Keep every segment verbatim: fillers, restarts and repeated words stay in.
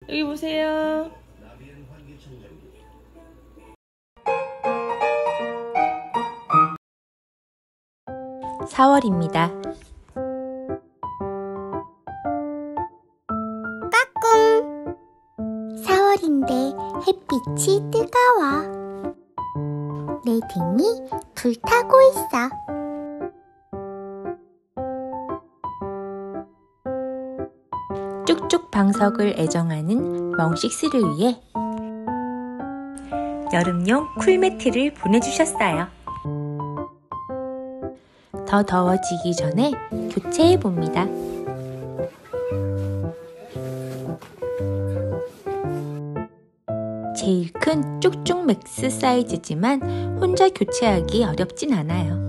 여기 보세요. 사월입니다. 까꿍! 사월인데 햇빛이 뜨거워. 내 등이 불타고 있어. 쭉쭉 방석을 애정하는 멍식스를 위해 여름용 쿨매트를 보내주셨어요. 더 더워지기 전에 교체해봅니다. 제일 큰 쭉쭉 맥스 사이즈지만 혼자 교체하기 어렵진 않아요.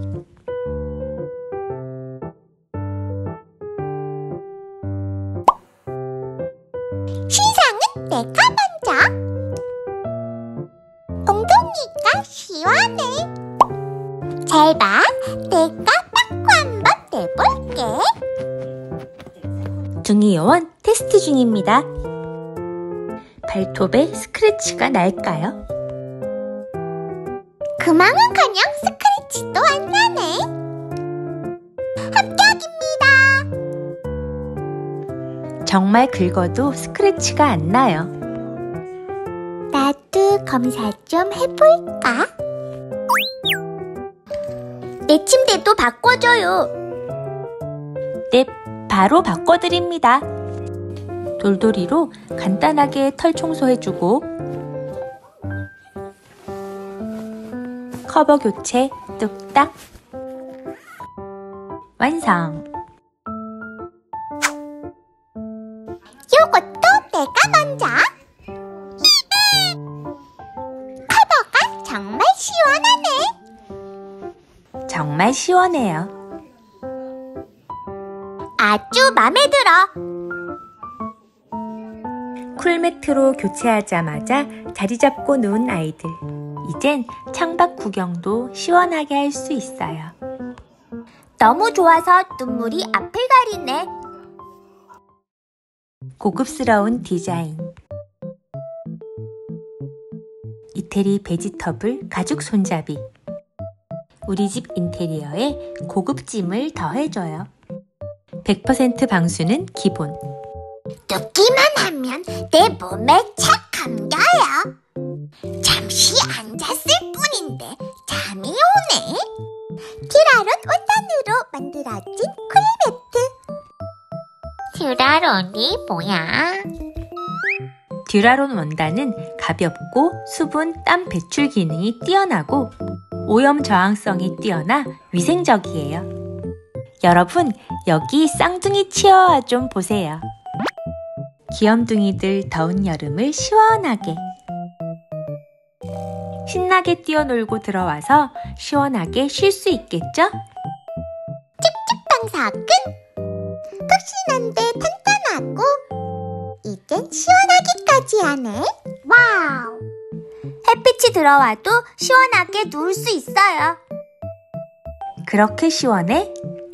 신상은 내가 먼저. 엉덩이가 시원해. 잘 봐, 내가 닦고 한번 내볼게. 둥이 요원 테스트 중입니다. 발톱에 스크래치가 날까요? 그만은커녕 스크래치도 안 나네. 합격입니다. 정말 긁어도 스크래치가 안 나요. 나도 검사 좀 해볼까? 내 침대도 바꿔줘요. 네, 바로 바꿔드립니다. 돌돌이로 간단하게 털 청소해주고 커버 교체 뚝딱 완성! 요것도 내가 먼저. 커버가 정말 시원하네. 정말 시원해요. 아주 맘에 들어. 쿨매트로 교체하자마자 자리 잡고 누운 아이들. 이젠 창밖 구경도 시원하게 할 수 있어요. 너무 좋아서 눈물이 앞을 가리네. 고급스러운 디자인. 이태리 베지터블 가죽 손잡이. 우리 집 인테리어에 고급짐을 더해줘요. 백 퍼센트 방수는 기본. 눕기만 하면 내 몸에 착 감겨요. 잠시 앉았을 뿐인데 잠이 오네. 듀라론 원단으로 만들어진 쿨매트. 듀라론이 뭐야? 듀라론 원단은 가볍고 수분, 땀 배출 기능이 뛰어나고 오염 저항성이 뛰어나 위생적이에요. 여러분, 여기 쌍둥이 치어와 좀 보세요. 귀염둥이들 더운 여름을 시원하게 신나게 뛰어놀고 들어와서 시원하게 쉴 수 있겠죠? 쭉쭉 방석은 푹신한데 탄탄하고 이젠 시원하기까지 하네. 와우! 햇빛이 들어와도 시원하게 누울 수 있어요. 그렇게 시원해?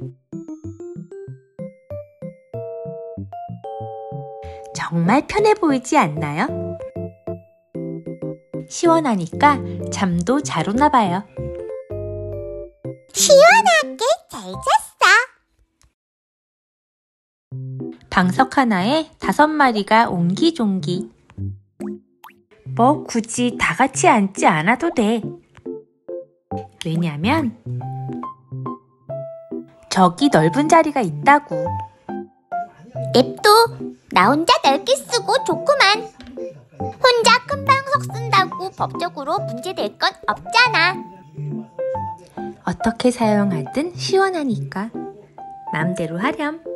정말 편해 보이지 않나요? 시원하니까 잠도 잘 오나 봐요. 시원하게 잘 잤어. 방석 하나에 다섯 마리가 옹기종기. 뭐 굳이 다 같이 앉지 않아도 돼. 왜냐면 저기 넓은 자리가 있다고. 냅둬. 나 혼자 넓게 쓰고 좋구만. 혼자 큰 방석 쓴다고 법적으로 문제될 건 없잖아. 어떻게 사용하든 시원하니까 마음대로 하렴.